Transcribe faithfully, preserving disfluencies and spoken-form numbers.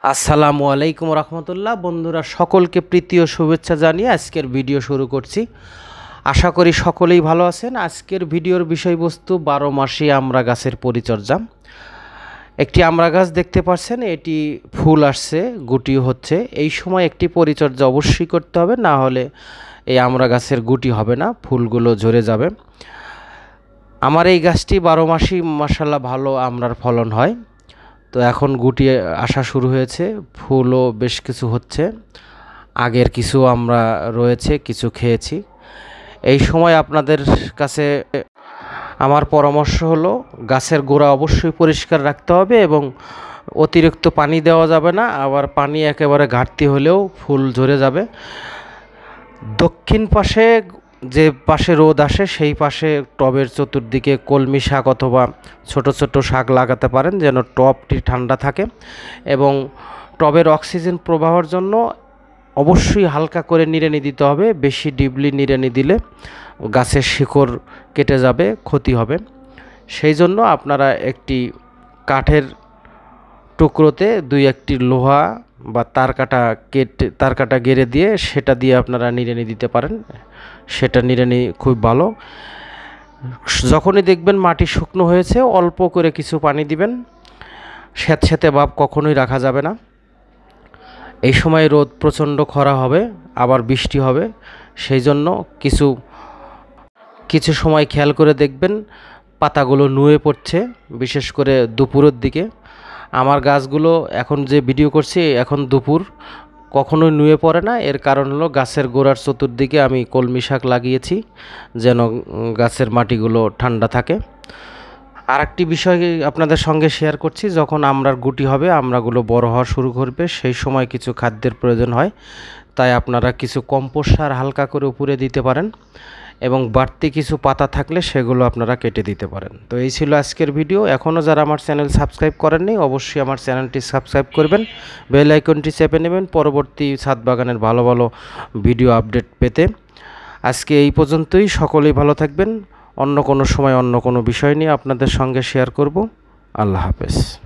আসসালামু আলাইকুম রহমতুল্লাহ। বন্ধুরা সকলকে প্রীতি ও শুভেচ্ছা জানিয়ে আজকের ভিডিও শুরু করছি। আশা করি সকলেই ভালো আছেন। আজকের ভিডিওর বিষয়বস্তু বারো মাসি আমড়া গাছের পরিচর্যা। একটি আমড়া গাছ দেখতে পাচ্ছেন, এটি ফুল আসছে, গুটি হচ্ছে। এই সময় একটি পরিচর্যা অবশ্যই করতে হবে, না হলে এই আমড়া গাছের গুটি হবে না, ফুলগুলো ঝরে যাবে। আমার এই গাছটি বারো মাসি মাশাআল্লাহ ভালো আমড়ার ফলন হয়। তো এখন গুটি আসা শুরু হয়েছে, ফুলও বেশ কিছু হচ্ছে, আগের কিছু আমরা রয়েছে, কিছু খেয়েছি। এই সময় আপনাদের কাছে আমার পরামর্শ হলো, গাছের গোড়া অবশ্যই পরিষ্কার রাখতে হবে এবং অতিরিক্ত পানি দেওয়া যাবে না, আবার পানি একেবারে ঘাটতি হলেও ফুল ঝরে যাবে। দক্ষিণ পাশে যে পাশে রোদ আসে সেই পাশে টবের চতুর্দিকে কলমি শাক অথবা ছোট ছোট শাক লাগাতে পারেন, যেন টবটি ঠান্ডা থাকে। এবং টবের অক্সিজেন প্রবাহের জন্য অবশ্যই হালকা করে নিড়ানি দিতে হবে। বেশি ডিপলি নিড়ানি দিলে গাছের শিকড় কেটে যাবে, ক্ষতি হবে। সেই জন্য আপনারা একটি কাঠের টুকরোতে দুই একটি লোহা বা তার কাটা কেটে তার কাটা গেড়ে দিয়ে সেটা দিয়ে আপনারা নিড়ানি দিতে পারেন, সেটা নিড়ানি খুব ভালো। যখনই দেখবেন মাটি শুকনো হয়েছে, অল্প করে কিছু পানি দিবেন। স্যাঁতস্যাঁতে ভাব কখনোই রাখা যাবে না। এই সময় রোদ প্রচণ্ড খরা হবে, আবার বৃষ্টি হবে, সেই জন্য কিছু কিছু সময় খেয়াল করে দেখবেন পাতাগুলো নুয়ে পড়ছে, বিশেষ করে দুপুরের দিকে। আমার গাছগুলো এখন যে ভিডিও করছি এখন দুপুর, কখনোই নুয়ে পড়ে না। এর কারণ হলো গাছের গোড়ার চতুর্দিকে আমি কলমি শাক লাগিয়েছি, যেন গাছের মাটিগুলো ঠান্ডা থাকে। আর একটি বিষয় আপনাদের সঙ্গে শেয়ার করছি, যখন আমড়ার গুটি হবে, আমড়াগুলো বড় হওয়া শুরু করবে, সেই সময় কিছু খাদ্যের প্রয়োজন হয়। তাই আপনারা কিছু কম্পোস্ট সার হালকা করে উপরে দিতে পারেন এবং বাড়তি কিছু পাতা থাকলে সেগুলো আপনারা কেটে দিতে পারেন। তো এই ছিল আজকের ভিডিও। এখনও যারা আমার চ্যানেল সাবস্ক্রাইব করেননি, অবশ্যই আমার চ্যানেলটি সাবস্ক্রাইব করবেন, বেল আইকনটি চেপে নেবেন পরবর্তী ছাদ বাগানের ভালো ভালো ভিডিও আপডেট পেতে। আজকে এই পর্যন্তই। সকলেই ভালো থাকবেন। অন্য কোনো সময় অন্য কোনো বিষয় নিয়ে আপনাদের সঙ্গে শেয়ার করব। আল্লাহ হাফেজ।